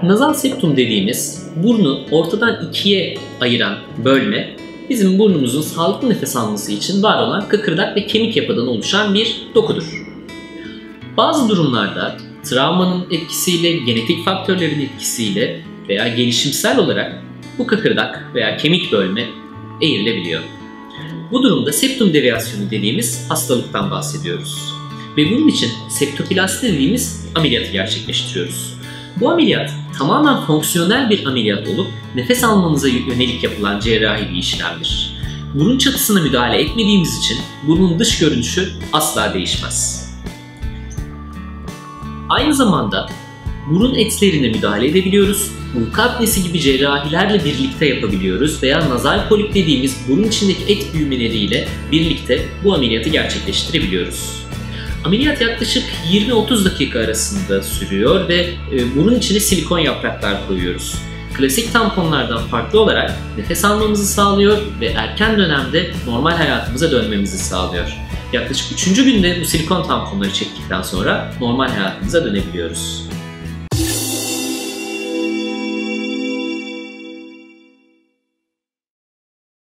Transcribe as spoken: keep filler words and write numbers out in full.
Nazal septum dediğimiz burnu ortadan ikiye ayıran bölme, bizim burnumuzun sağlıklı nefes alması için var olan kıkırdak ve kemik yapıdan oluşan bir dokudur. Bazı durumlarda travmanın etkisiyle, genetik faktörlerin etkisiyle veya gelişimsel olarak bu kıkırdak veya kemik bölme eğrilebiliyor. Bu durumda septum deviasyonu dediğimiz hastalıktan bahsediyoruz. Ve bunun için septoplasti dediğimiz ameliyatı gerçekleştiriyoruz. Bu ameliyat tamamen fonksiyonel bir ameliyat olup nefes almamıza yönelik yapılan cerrahi bir işlemdir. Burun çatısına müdahale etmediğimiz için burnun dış görünüşü asla değişmez. Aynı zamanda burun etlerine müdahale edebiliyoruz. Uyku apnesi gibi cerrahilerle birlikte yapabiliyoruz veya nazal polip dediğimiz burun içindeki et büyümeleriyle birlikte bu ameliyatı gerçekleştirebiliyoruz. Ameliyat yaklaşık yirmi otuz dakika arasında sürüyor ve burun içine silikon yapraklar koyuyoruz. Klasik tamponlardan farklı olarak nefes almamızı sağlıyor ve erken dönemde normal hayatımıza dönmemizi sağlıyor. Yaklaşık üçüncü günde bu silikon tamponları çektikten sonra normal hayatımıza dönebiliyoruz.